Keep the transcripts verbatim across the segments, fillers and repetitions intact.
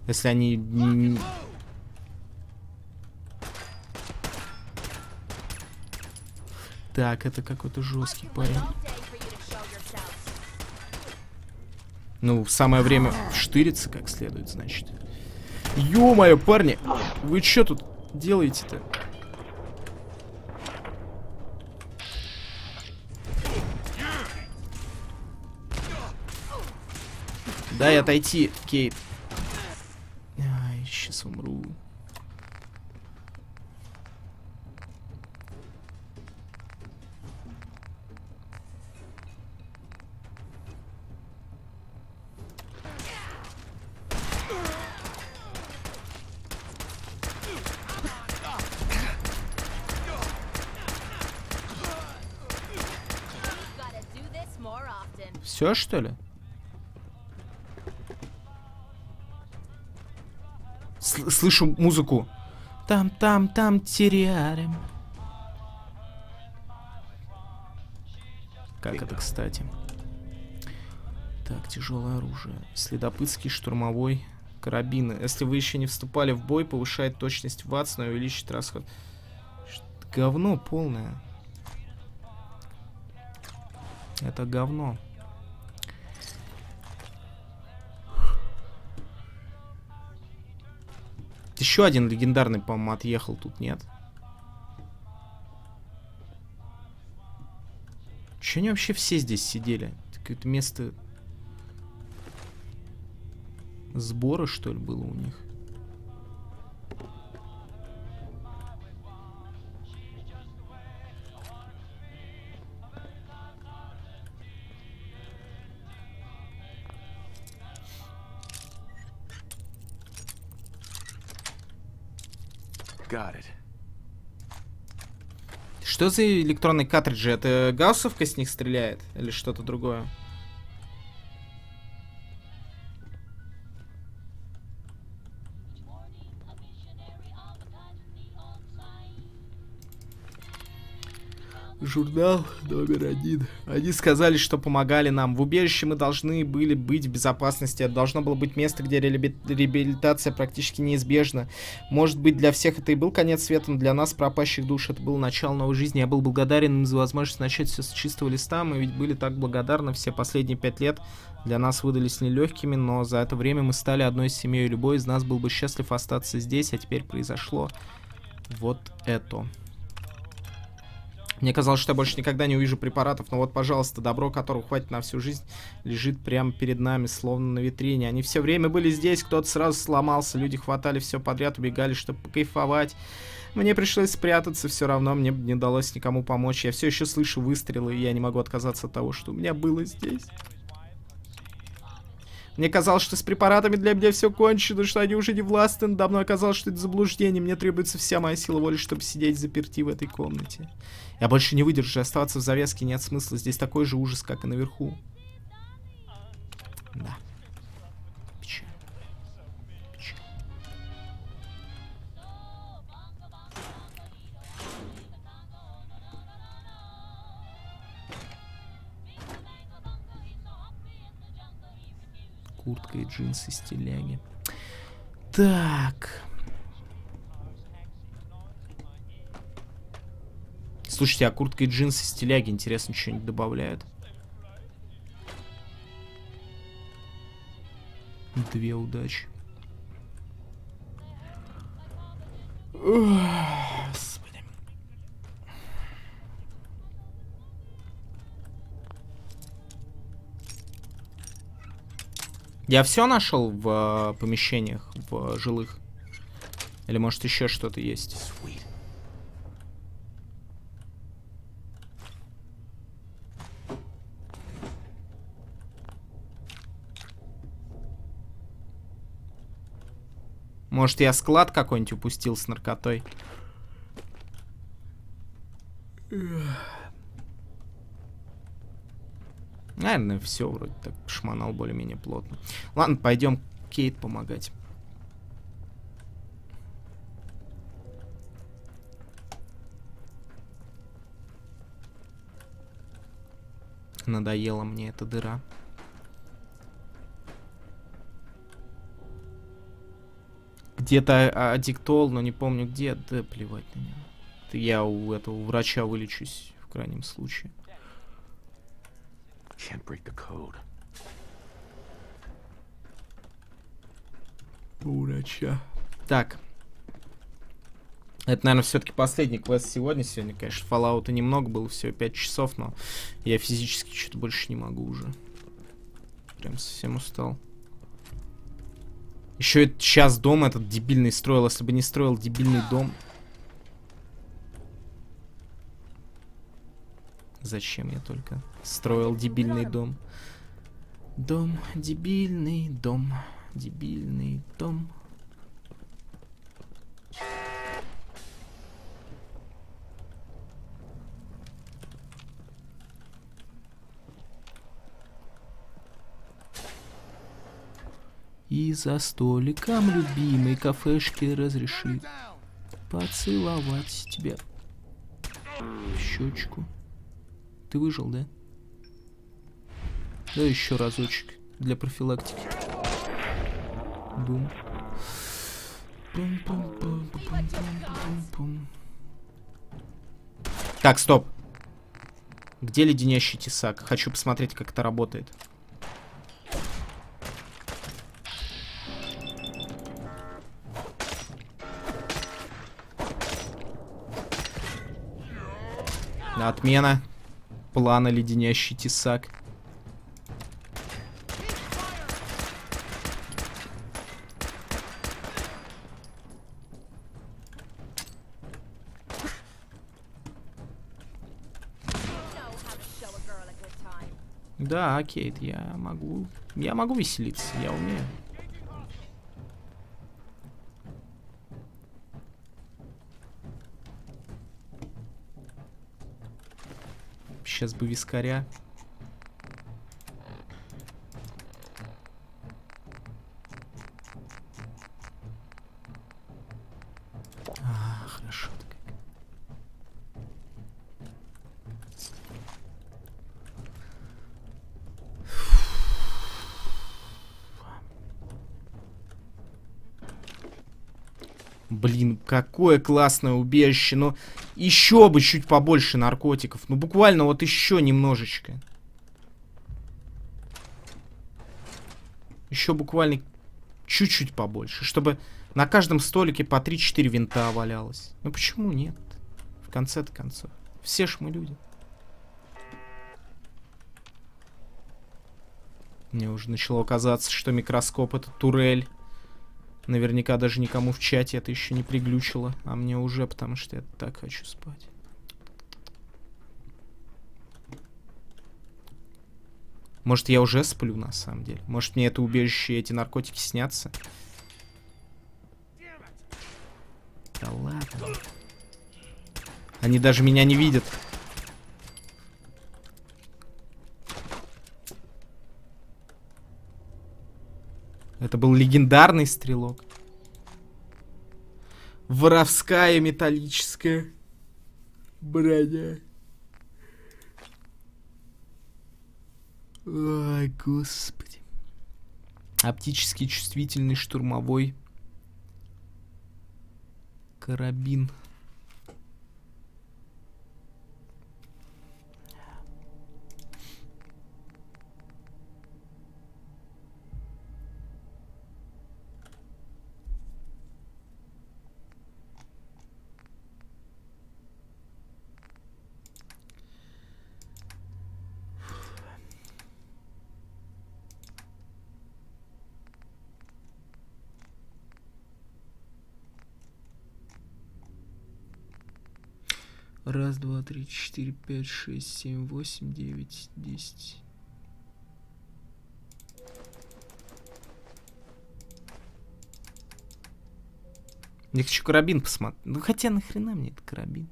Если они... не- Так, это какой-то жесткий парень. Ну, самое время вштыриться как следует, значит. Ё-моё, парни! Вы чё тут делаете-то? Дай отойти, Кейт. Ай, сейчас умру. Все, что ли? С- слышу музыку. Там, там, там, теряем. Как это, кстати? Так, тяжелое оружие. Следопытский, штурмовой, карабины. Если вы еще не вступали в бой, повышает точность ватс, но увеличит расход. Что- говно полное. Это говно. Еще один легендарный, по-моему, отъехал тут, нет? Че они вообще все здесь сидели? Какое-то место сбора, что ли, было у них? Got it. Что за электронные картриджи? Это гауссовка с них стреляет? Или что-то другое? Журнал номер один. Они сказали, что помогали нам. В убежище мы должны были быть в безопасности. Это должно было быть место, где реаби- реабилитация практически неизбежна. Может быть, для всех это и был конец света, но для нас, пропащих душ, это было начало новой жизни. Я был благодарен им за возможность начать все с чистого листа. Мы ведь были так благодарны. Все последние пять лет для нас выдались нелегкими, но за это время мы стали одной семьей. Любой из нас был бы счастлив остаться здесь, а теперь произошло вот это. Мне казалось, что я больше никогда не увижу препаратов, но вот, пожалуйста, добро, которого хватит на всю жизнь, лежит прямо перед нами, словно на витрине. Они все время были здесь, кто-то сразу сломался, люди хватали все подряд, убегали, чтобы покайфовать. Мне пришлось спрятаться, все равно мне не удалось никому помочь. Я все еще слышу выстрелы, и я не могу отказаться от того, что у меня было здесь. Мне казалось, что с препаратами для меня все кончено, что они уже не властны надо мной. Оказалось, что это заблуждение. Мне требуется вся моя сила воли, чтобы сидеть заперти в этой комнате. Я больше не выдержу, оставаться в завязке нет смысла. Здесь такой же ужас, как и наверху. Да. Печаль. Печаль. Куртка и джинсы с теляги. Так. Слушайте, а куртка и джинсы с теляги, интересно, что-нибудь добавляют? Две удачи. Господи. Я все нашел в э, помещениях, в э, жилых? Или может еще что-то есть? Может, я склад какой-нибудь упустил с наркотой? Наверное, все вроде так шмонал более-менее плотно. Ладно, пойдем Кейт помогать. Надоела мне эта дыра. где-то аддиктол, но не помню где. Да плевать на него. Я у этого врача вылечусь в крайнем случае. У врача. Так. Это, наверное, все-таки последний квест сегодня. Сегодня, конечно, Fallout немного было, всего пять часов, но я физически что-то больше не могу уже. Прям совсем устал. Еще это сейчас дом этот дебильный строил. Если бы не строил дебильный дом. Зачем я только строил дебильный дом? Дом, дебильный дом, дебильный дом. И за столиком любимой кафешки разрешит поцеловать тебя в щечку. Ты выжил, да? Да еще разочек для профилактики. Бум. Так, стоп. Где леденящий тесак? Хочу посмотреть, как это работает. Отмена плана леденящий тесак. Да, Кейт, я могу. Я могу веселиться, я умею. Сейчас бы вискаря. А, хорошо. Блин, какое классное убежище. Ну, еще бы чуть побольше наркотиков. Ну, буквально вот еще немножечко. Еще буквально чуть-чуть побольше. Чтобы на каждом столике по три-четыре винта валялось. Ну, почему нет? В конце-то концов. Все ж мы люди. Мне уже начало казаться, что микроскоп — это турель. Наверняка даже никому в чате это еще не приглючило. А мне уже, потому что я так хочу спать. Может, я уже сплю, на самом деле. Может, мне это убежище и эти наркотики снятся. Да ладно. Они даже меня не видят. Это был легендарный стрелок. Воровская металлическая броня. Ой, господи. Оптически чувствительный штурмовой карабин. Раз, два, три, четыре, пять, шесть, семь, восемь, девять, десять. Я хочу карабин посмотреть. Ну хотя нахрена мне этот карабин?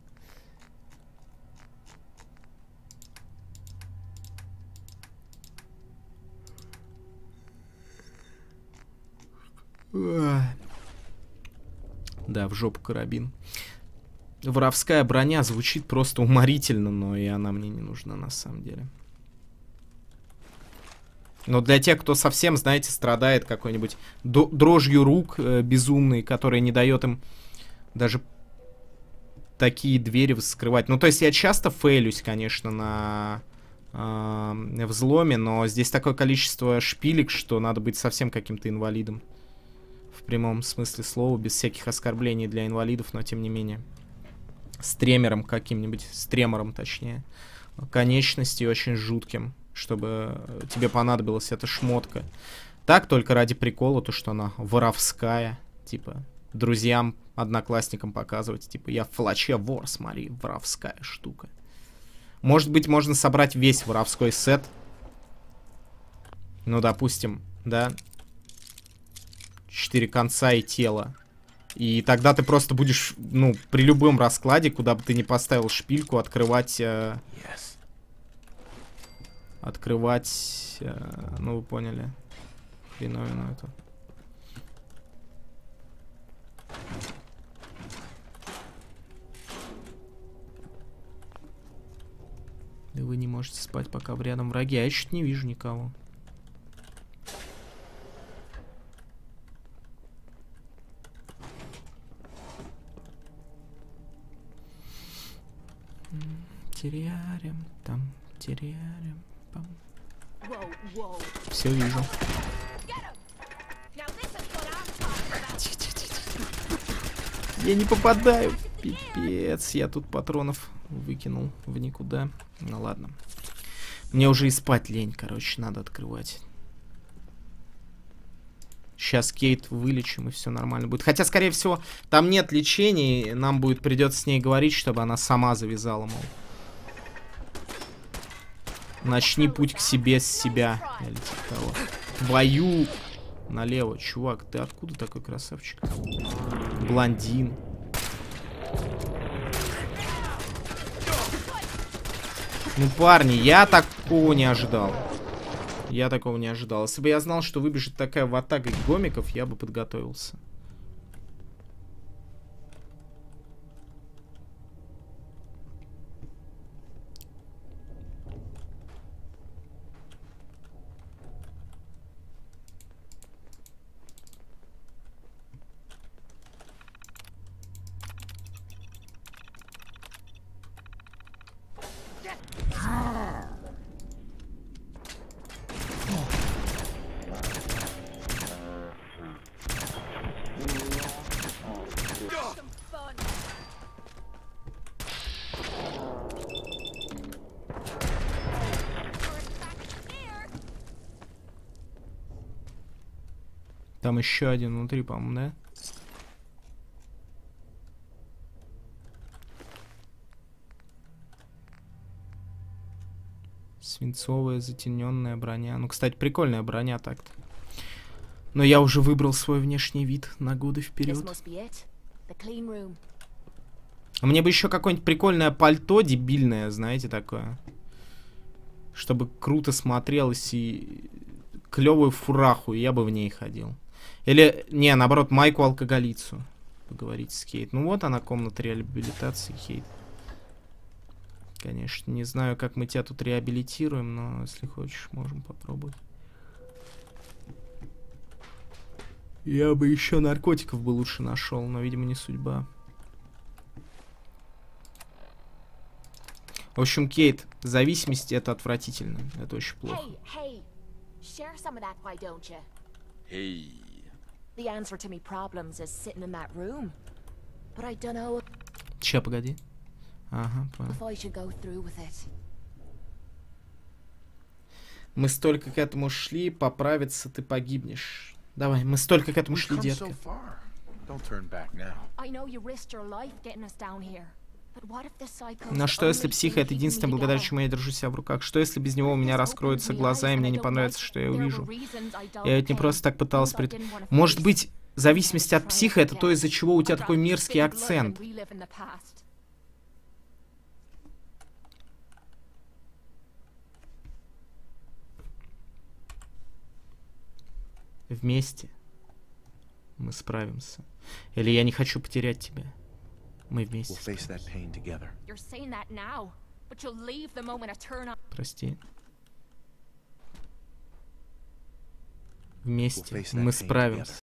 Да, в жопу карабин. Воровская броня звучит просто уморительно, но и она мне не нужна на самом деле. Но для тех, кто совсем, знаете, страдает какой-нибудь дрожью рук э, безумной, которая не дает им даже такие двери вскрывать. Ну, то есть я часто фейлюсь, конечно, на э, взломе, но здесь такое количество шпилек, что надо быть совсем каким-то инвалидом. В прямом смысле слова, без всяких оскорблений для инвалидов, но тем не менее. Стремером каким-нибудь, стремором точнее. Конечностью очень жутким, чтобы тебе понадобилась эта шмотка. Так, только ради прикола, то, что она воровская. Типа, друзьям, одноклассникам показывать. Типа, я в флаче вор, смотри, воровская штука. Может быть, можно собрать весь воровской сет. Ну, допустим, да. Четыре конца и тело. И тогда ты просто будешь, ну, при любом раскладе, куда бы ты ни поставил шпильку, открывать... Э, yes. Открывать... Э, ну, вы поняли. Хреновину эту. И вы не можете спать, пока рядом враги. А я чуть не вижу никого. Теряем, там, теряем, пам. Все вижу. Тихо, тихо, тихо. Я не попадаю. Пипец, я тут патронов выкинул в никуда. Ну ладно. Мне уже и спать лень, короче, надо открывать. Сейчас Кейт вылечим, и все нормально будет. Хотя, скорее всего, там нет лечений. Нам будет придется с ней говорить, чтобы она сама завязала, мол. Начни путь к себе с себя. Или типа того. Твою налево. Чувак, ты откуда такой красавчик? Блондин. Ну, парни, я такого не ожидал. Я такого не ожидал. Если бы я знал, что выбежит такая ватага гомиков, я бы подготовился. Там еще один внутри, по-моему, да? Свинцовая затененная броня. Ну, кстати, прикольная броня так-то. Но я уже выбрал свой внешний вид на годы вперед. А мне бы еще какое-нибудь прикольное пальто дебильное, знаете, такое. Чтобы круто смотрелось и клевую фураху, и я бы в ней ходил. Или, не, наоборот, майку-алкоголицу. Поговорить с Кейт. Ну вот она, комната реабилитации, Кейт. Конечно, не знаю, как мы тебя тут реабилитируем, но если хочешь, можем попробовать. Я бы еще наркотиков бы лучше нашел, но, видимо, не судьба. В общем, Кейт, зависимость — это отвратительно. Это очень плохо. Hey. The answer to me problems is sitting in that room. But I don't know Че, погоди. Ага, понял. if I should go through with it. Мы столько к этому шли, поправиться ты погибнешь. Давай, мы столько к этому шли, детка. I know you risked your life getting us down here. Но что если психа — это единственное, благодаря чему я держу себя в руках? Что если без него у меня раскроются глаза, и мне не понравится, что я увижу? Я ведь не просто так пыталась пред... Может быть, зависимость от психа — это то, из-за чего у тебя такой мерзкий акцент. Вместе мы справимся. Или я не хочу потерять тебя. Мы вместе. Прости. Вместе мы справимся.